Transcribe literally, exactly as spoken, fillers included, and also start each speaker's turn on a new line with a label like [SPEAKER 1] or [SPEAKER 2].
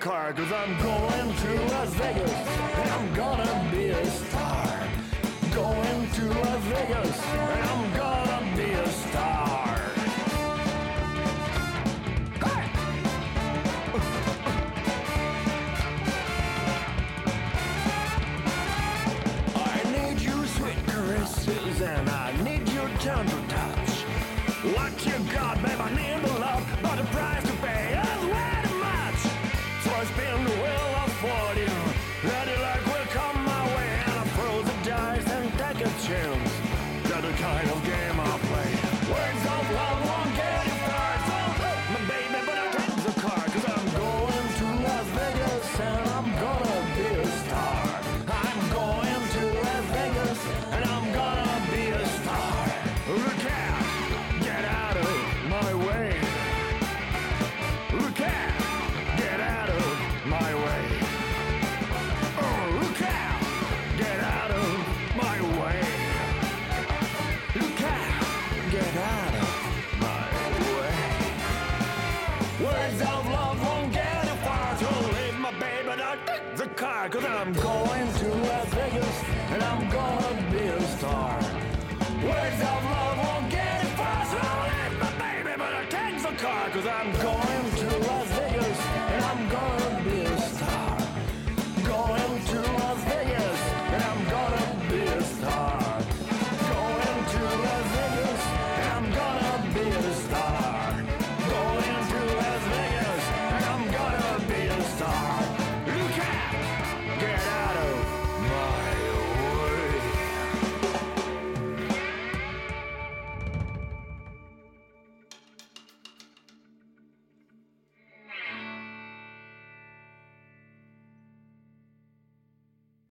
[SPEAKER 1] car, cause I'm going to Las Vegas, and I'm gonna be a star. Going to Las Vegas, and I'm gonna be a star. Hey! I need you sweet caresses, and I need your tender touch. What you got, babe, I need the love, but the price to pay is way too much. So I spin the wheel of fortune, let it luck will come my way, and I throw the dice and take a chance. That's the kind of game I play. Words of love won't get you far, so my baby, but I take the car, cause I'm going to Las Vegas, and I'm gonna be a star. I'm going to Las Vegas, and I'm gonna be a star. Look out, get out of my way. Look out, get out of my way. Oh, look out, get out of my way. Look out, get out of my way. Words of love won't get you far, so leave my baby, don't take the car, cause I'm going to Las Vegas, and I'm gonna be a star. Words of love won't get you far, so leave my baby, but I take the car, cause I'm going